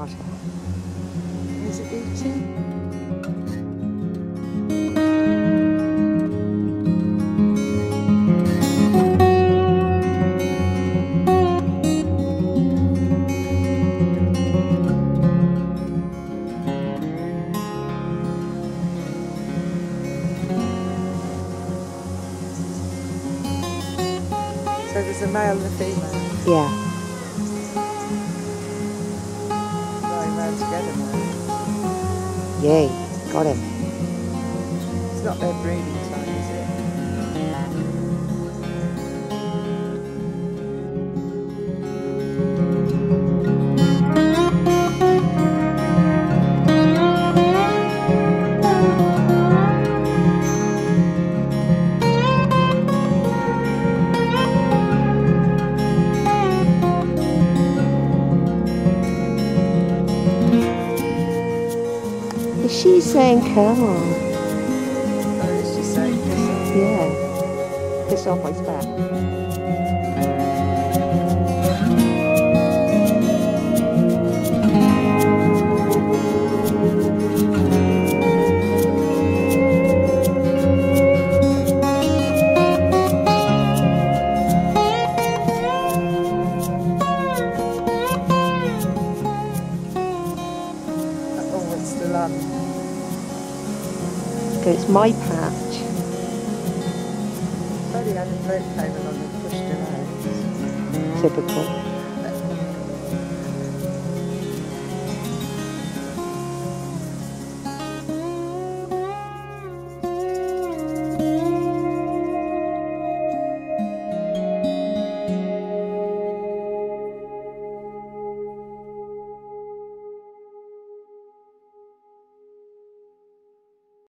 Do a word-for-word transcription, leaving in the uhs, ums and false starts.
darter. Is it eating? So there's a male and a female. Yeah. Flying around together now. Yay, got him. It's not their breeding time, is it? She's saying come on. Oh, is she saying piss off? Yeah. Piss off my back. Oh, it's the lamb. It's my patch. Buddy had a bloke came along and pushed her out. Typical.